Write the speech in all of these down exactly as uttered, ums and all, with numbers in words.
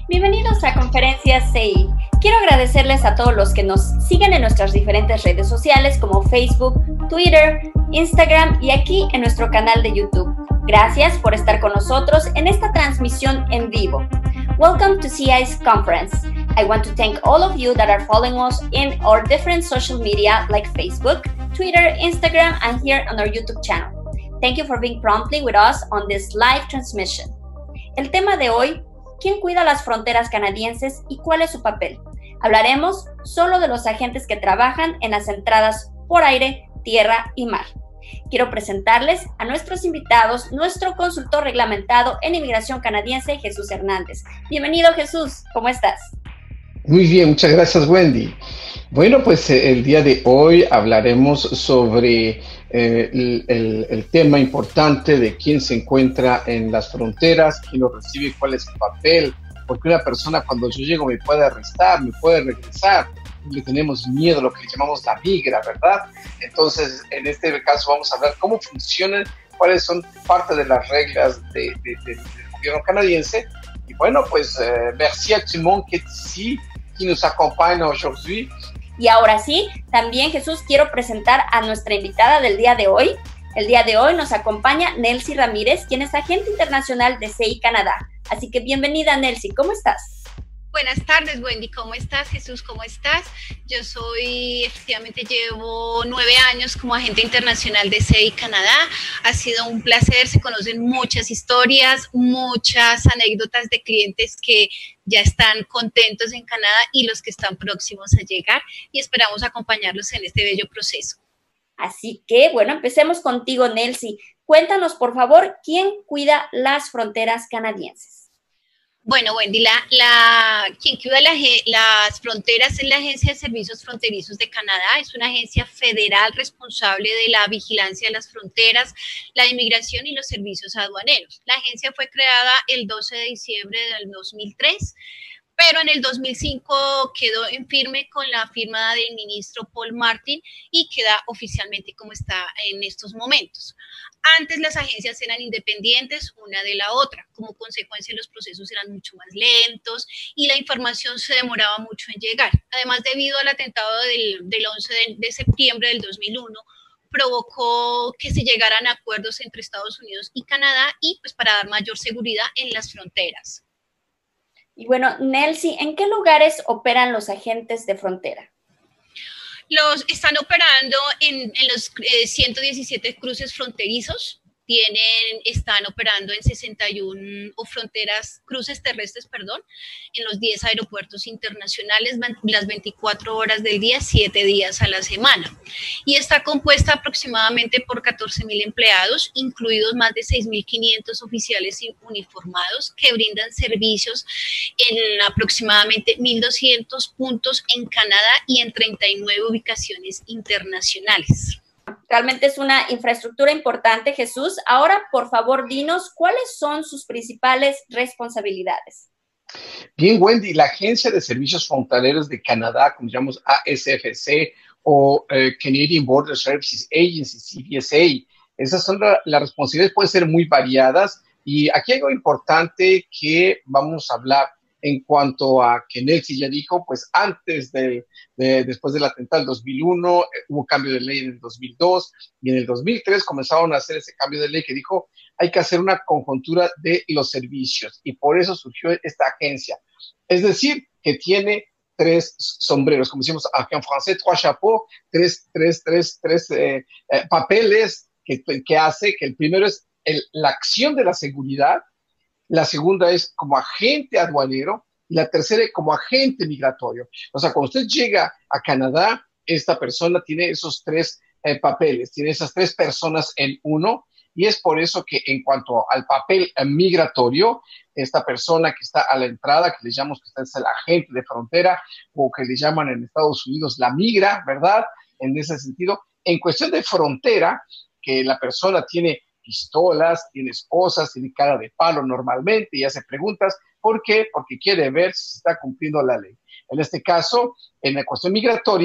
Bienvenidos a Conferencias C I. Quiero agradecerles a todos los que nos siguen en nuestras diferentes redes sociales como Facebook, Twitter, Instagram y aquí en nuestro canal de YouTube. Gracias por estar con nosotros en esta transmisión en vivo. Welcome to C I's conference. I want to thank all of you that are following us in our different social media like Facebook, Twitter, Instagram, and here on our YouTube channel. Thank you for being promptly with us on this live transmission. El tema de hoy: ¿quién cuida las fronteras canadienses y cuál es su papel? Hablaremos solo de los agentes que trabajan en las entradas por aire, tierra y mar. Quiero presentarles a nuestros invitados, nuestro consultor reglamentado en inmigración canadiense, Jesús Hernández. Bienvenido, Jesús, ¿cómo estás? Muy bien, muchas gracias, Wendy. Bueno, pues eh, el día de hoy hablaremos sobre eh, el, el, el tema importante de quién se encuentra en las fronteras, quién lo recibe, cuál es su papel, porque una persona cuando yo llego me puede arrestar, me puede regresar, le tenemos miedo, lo que le llamamos la migra, ¿verdad? Entonces, en este caso vamos a hablar cómo funcionan, cuáles son parte de las reglas de, de, de, del gobierno canadiense. Y bueno, pues, euh, merci à tout le monde qui est ici, qui nous accompagne aujourd'hui. Y ahora sí, también, Jesús, quiero presentar a nuestra invitada del día de hoy. El día de hoy nos acompaña Nelcy Ramírez, quien es agente internacional de C I Canadá. Así que bienvenida, Nelcy, ¿cómo estás? Buenas tardes, Wendy, ¿cómo estás? Jesús, ¿cómo estás? Yo soy, efectivamente, llevo nueve años como agente internacional de C I Canadá. Ha sido un placer, se conocen muchas historias, muchas anécdotas de clientes que ya están contentos en Canadá y los que están próximos a llegar, y esperamos acompañarlos en este bello proceso. Así que, bueno, empecemos contigo, Nelcy. Cuéntanos, por favor, ¿quién cuida las fronteras canadienses? Bueno, Wendy, la, la, quien cuida la, las fronteras es la Agencia de Servicios Fronterizos de Canadá. Es una agencia federal responsable de la vigilancia de las fronteras, la inmigración y los servicios aduaneros. La agencia fue creada el doce de diciembre del dos mil tres, pero en el dos mil cinco quedó en firme con la firma del ministro Paul Martin y queda oficialmente como está en estos momentos. Antes las agencias eran independientes una de la otra, como consecuencia los procesos eran mucho más lentos y la información se demoraba mucho en llegar. Además, debido al atentado del, del once de, de septiembre del dos mil uno, provocó que se llegaran a acuerdos entre Estados Unidos y Canadá y pues para dar mayor seguridad en las fronteras. Y bueno, Nelcy, ¿en qué lugares operan los agentes de frontera? Los están operando en, en los eh, ciento diecisiete cruces fronterizos, tienen, están operando en sesenta y uno o fronteras, cruces terrestres, perdón, en los diez aeropuertos internacionales, las veinticuatro horas del día, siete días a la semana. Y está compuesta aproximadamente por catorce mil empleados, incluidos más de seis mil quinientos oficiales uniformados que brindan servicios en aproximadamente mil doscientos puntos en Canadá y en treinta y nueve ubicaciones internacionales. Realmente es una infraestructura importante, Jesús. Ahora, por favor, dinos, ¿cuáles son sus principales responsabilidades? Bien, Wendy, la Agencia de Servicios Fronterizos de Canadá, como llamamos A S F C o eh, Canadian Border Services Agency, C B S A, esas son las la responsabilidades, pueden ser muy variadas. Y aquí hay algo importante que vamos a hablar en cuanto a que Nelcy ya dijo, pues antes de, de después del atentado del dos mil uno, eh, hubo cambio de ley en el dos mil dos, y en el dos mil tres comenzaron a hacer ese cambio de ley que dijo, hay que hacer una conjuntura de los servicios, y por eso surgió esta agencia. Es decir, que tiene tres sombreros, como decimos aquí en francés, trois chapeaux, tres, tres, tres, tres eh, eh, papeles que, que hace, que el primero es el, la acción de la seguridad, la segunda es como agente aduanero y la tercera es como agente migratorio. O sea, cuando usted llega a Canadá, esta persona tiene esos tres eh, papeles, tiene esas tres personas en uno, y es por eso que en cuanto al papel eh, migratorio, esta persona que está a la entrada, que le llamamos que es el agente de frontera, o que le llaman en Estados Unidos la migra, ¿verdad? En ese sentido, en cuestión de frontera, que la persona tiene pistolas, tiene esposas, tiene cara de palo normalmente y hace preguntas. ¿Por qué? Porque quiere ver si se está cumpliendo la ley. En este caso, en la cuestión migratoria,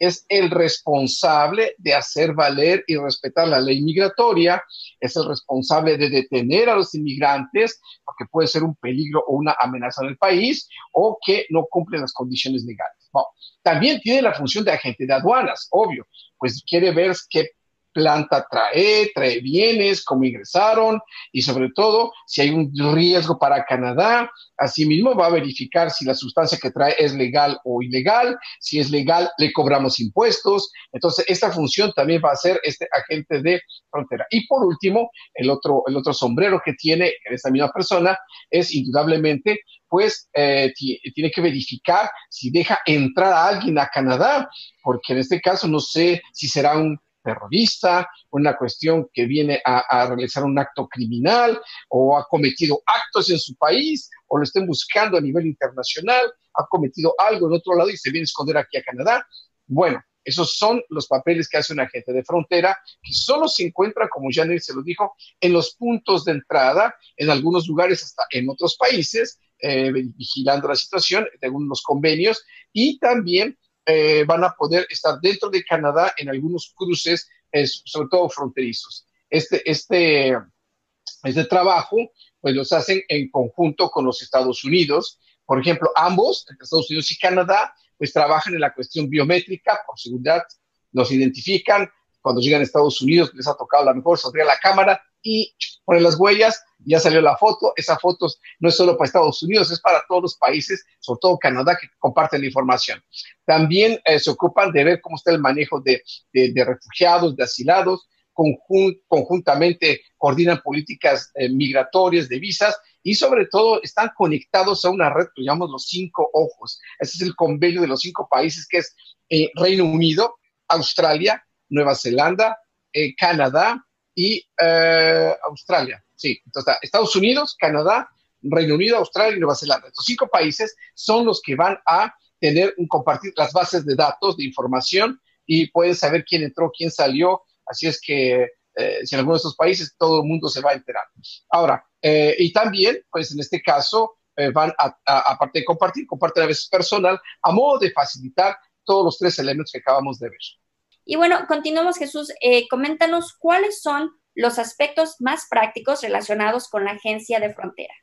es el responsable de hacer valer y respetar la ley migratoria, es el responsable de detener a los inmigrantes, porque puede ser un peligro o una amenaza en el país, o que no cumplen las condiciones legales. Bueno, también tiene la función de agente de aduanas, obvio, pues quiere ver qué planta trae, trae bienes, cómo ingresaron y sobre todo si hay un riesgo para Canadá. Asimismo va a verificar si la sustancia que trae es legal o ilegal. Si es legal, le cobramos impuestos. Entonces, esta función también va a ser este agente de frontera. Y por último, el otro, el otro sombrero que tiene esta misma persona es indudablemente, pues, eh, tiene que verificar si deja entrar a alguien a Canadá, porque en este caso no sé si será un terrorista, una cuestión que viene a, a realizar un acto criminal o ha cometido actos en su país o lo estén buscando a nivel internacional, ha cometido algo en otro lado y se viene a esconder aquí a Canadá. Bueno, esos son los papeles que hace un agente de frontera que solo se encuentra, como Janet se lo dijo, en los puntos de entrada, en algunos lugares hasta en otros países, eh, vigilando la situación, según los convenios, y también Eh, van a poder estar dentro de Canadá en algunos cruces, eh, sobre todo fronterizos. Este, este, este trabajo, pues los hacen en conjunto con los Estados Unidos. Por ejemplo, ambos, entre Estados Unidos y Canadá, pues trabajan en la cuestión biométrica, por seguridad, los identifican. Cuando llegan a Estados Unidos, les ha tocado la mejor, saldría la cámara y ponen las huellas, ya salió la foto. Esa foto no es solo para Estados Unidos, es para todos los países, sobre todo Canadá, que comparten la información. También eh, se ocupan de ver cómo está el manejo de, de, de refugiados, de asilados, conjun, conjuntamente coordinan políticas eh, migratorias, de visas, y sobre todo están conectados a una red que llamamos los cinco ojos. Ese es el convenio de los cinco países, que es eh, Reino Unido, Australia, Nueva Zelanda, eh, Canadá y eh, Australia. Sí, entonces Estados Unidos, Canadá, Reino Unido, Australia y Nueva Zelanda. Estos cinco países son los que van a tener un compartir las bases de datos, de información, y pueden saber quién entró, quién salió. Así es que eh, si en alguno de estos países todo el mundo se va a enterar. Ahora, eh, y también, pues en este caso, eh, van a, a, aparte de compartir, comparten a veces personal, a modo de facilitar todos los tres elementos que acabamos de ver. Y bueno, continuamos, Jesús. Eh, coméntanos cuáles son los aspectos más prácticos relacionados con la agencia de frontera.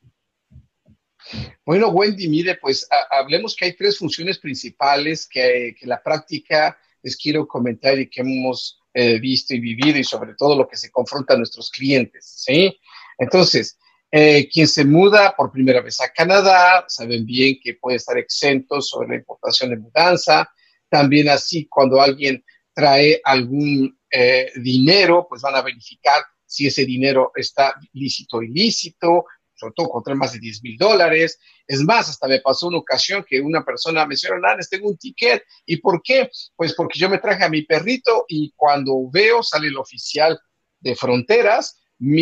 Bueno, Wendy, mire, pues a, hablemos que hay tres funciones principales que, que la práctica les quiero comentar y que hemos eh, visto y vivido, y sobre todo lo que se confronta a nuestros clientes, ¿sí? Entonces, eh, quien se muda por primera vez a Canadá, saben bien que puede estar exento sobre la importación de mudanza. También así, cuando alguien trae algún eh, dinero, pues van a verificar si ese dinero está lícito o ilícito, sobre todo contra más de diez mil dólares. Es más, hasta me pasó una ocasión que una persona me dijo, Hernández, tengo un ticket. ¿Y por qué? Pues porque yo me traje a mi perrito y cuando veo, sale el oficial de fronteras. Mi...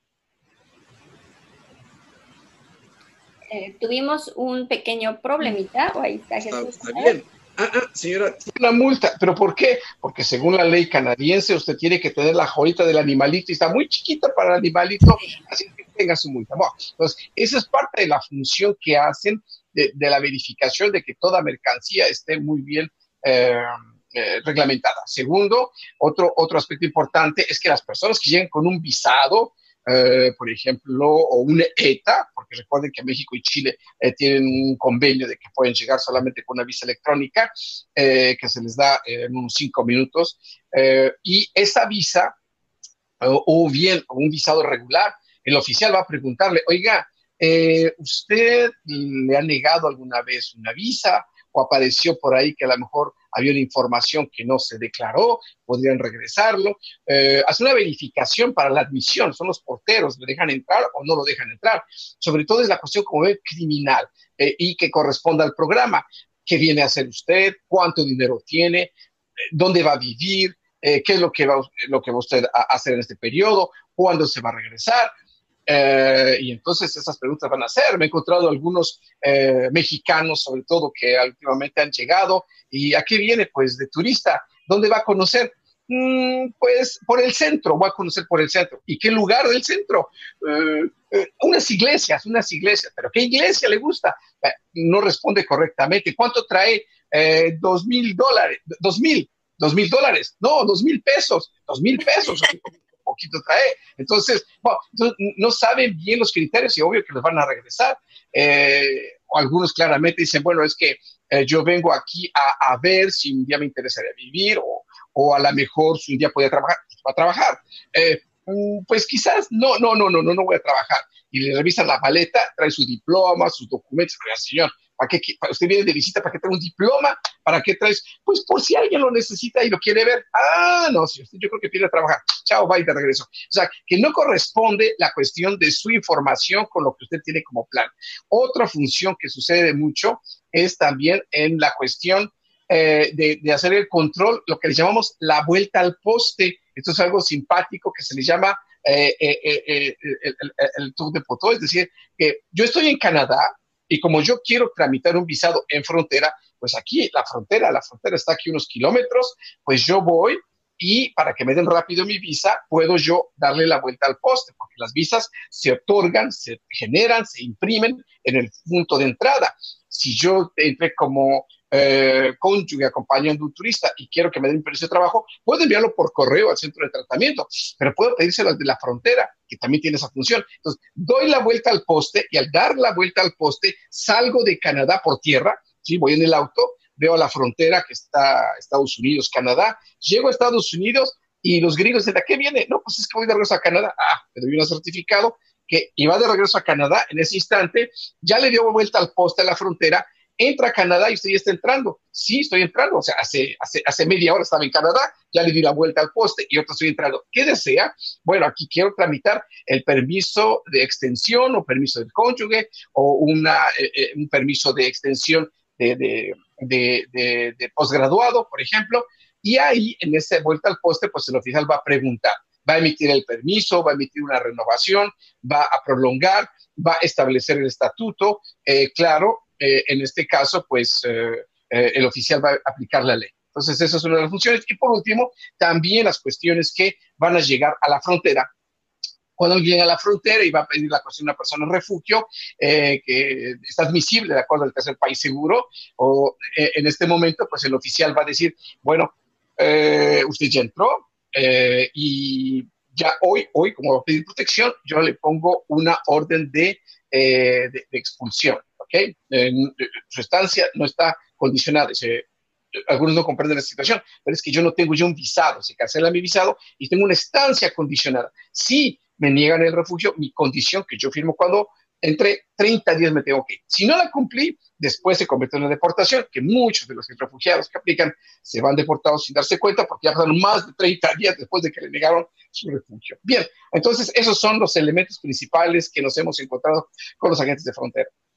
Eh, tuvimos un pequeño problemita, o ahí está Jesús. Está, está bien. Ah, ah, señora, una multa. ¿Pero por qué? Porque según la ley canadiense, usted tiene que tener la jolita del animalito y está muy chiquita para el animalito, así que tenga su multa. Bueno, entonces, esa es parte de la función que hacen de, de la verificación de que toda mercancía esté muy bien eh, eh, reglamentada. Segundo, otro, otro aspecto importante es que las personas que lleguen con un visado, Uh, por ejemplo, o un E T A, porque recuerden que México y Chile eh, tienen un convenio de que pueden llegar solamente con una visa electrónica, eh, que se les da eh, en unos cinco minutos, eh, y esa visa, uh, o bien un visado regular, el oficial va a preguntarle, oiga, eh, ¿usted le ha negado alguna vez una visa? O apareció por ahí que a lo mejor había una información que no se declaró, podrían regresarlo. Eh, hace una verificación para la admisión, son los porteros, ¿le dejan entrar o no lo dejan entrar? Sobre todo es la cuestión, como ve, criminal, eh, y que corresponda al programa. ¿Qué viene a hacer usted? ¿Cuánto dinero tiene? Eh, ¿Dónde va a vivir? Eh, ¿Qué es lo que, va, lo que va usted a hacer en este periodo? ¿Cuándo se va a regresar? Eh, y entonces esas preguntas van a hacer. Me he encontrado algunos eh, mexicanos, sobre todo, que últimamente han llegado. ¿Y a qué viene? Pues de turista. ¿Dónde va a conocer? Mm, pues por el centro, voy a conocer por el centro. ¿Y qué lugar del centro? Eh, eh, unas iglesias, unas iglesias. ¿Pero qué iglesia le gusta? Eh, no responde correctamente. ¿Cuánto trae? eh, dos mil dólares, dos mil, dos mil dólares, no, dos mil pesos, dos mil pesos, un poquito trae. Entonces, bueno, entonces, no saben bien los criterios y obvio que los van a regresar. Eh, o algunos claramente dicen, bueno, es que eh, yo vengo aquí a, a ver si un día me interesaría vivir o, o a lo mejor si un día podía trabajar, pues va a trabajar. Eh, pues quizás no, no, no, no, no, no voy a trabajar. Y le revisan la maleta, trae su diploma, sus documentos. Oiga, señor, ¿para qué? Para usted viene de visita, ¿para qué trae un diploma? ¿Para qué traes? Pues por si alguien lo necesita y lo quiere ver. Ah, no, señor, yo creo que viene a trabajar. Chao, bye, de regreso. O sea, que no corresponde la cuestión de su información con lo que usted tiene como plan. Otra función que sucede mucho es también en la cuestión eh, de, de hacer el control, lo que le llamamos la vuelta al poste. Esto es algo simpático que se le llama eh, eh, eh, eh, el, el, el tour de poteau, es decir, que yo estoy en Canadá y como yo quiero tramitar un visado en frontera, pues aquí la frontera, la frontera está aquí unos kilómetros, pues yo voy y para que me den rápido mi visa, puedo yo darle la vuelta al poste, porque las visas se otorgan, se generan, se imprimen en el punto de entrada. Si yo entré como eh, cónyuge acompañando a un turista y quiero que me den un permiso de trabajo, puedo enviarlo por correo al centro de tratamiento, pero puedo pedírselo de la frontera, que también tiene esa función. Entonces, doy la vuelta al poste y al dar la vuelta al poste, salgo de Canadá por tierra, ¿sí? Voy en el auto, veo la frontera que está Estados Unidos, Canadá, llego a Estados Unidos y los gringos dicen, ¿a qué viene? No, pues es que voy de regreso a Canadá. Ah, me doy un certificado que iba de regreso a Canadá en ese instante, ya le dio vuelta al poste a la frontera, entra a Canadá y usted ya está entrando. Sí, estoy entrando, o sea, hace, hace, hace media hora estaba en Canadá, ya le di la vuelta al poste y ahora estoy entrando. ¿Qué desea? Bueno, aquí quiero tramitar el permiso de extensión o permiso del cónyuge o una, eh, un permiso de extensión de, de, de, de, de posgraduado, por ejemplo, y ahí en esa vuelta al poste, pues el oficial va a preguntar, va a emitir el permiso, va a emitir una renovación, va a prolongar, va a establecer el estatuto, eh, claro, eh, en este caso, pues eh, eh, el oficial va a aplicar la ley. Entonces, esa es una de las funciones. Y por último, también las cuestiones que van a llegar a la frontera. Cuando llega a la frontera y va a pedir la cuestión de una persona en refugio, eh, que está admisible de acuerdo al tercer país seguro, o eh, en este momento, pues el oficial va a decir, bueno, eh, usted ya entró eh, y ya hoy, hoy, como va a pedir protección, yo le pongo una orden de, eh, de, de expulsión, ¿ok? Eh, su estancia no está condicionada, dice, algunos no comprenden la situación, pero es que yo no tengo yo un visado, se cancela mi visado y tengo una estancia condicionada. Si me niegan el refugio, mi condición que yo firmo cuando entre treinta días me tengo que ir. Si no la cumplí, después se convierte en una deportación, que muchos de los refugiados que aplican se van deportados sin darse cuenta porque ya pasaron más de treinta días después de que le negaron su refugio. Bien, entonces esos son los elementos principales que nos hemos encontrado con los agentes de frontera.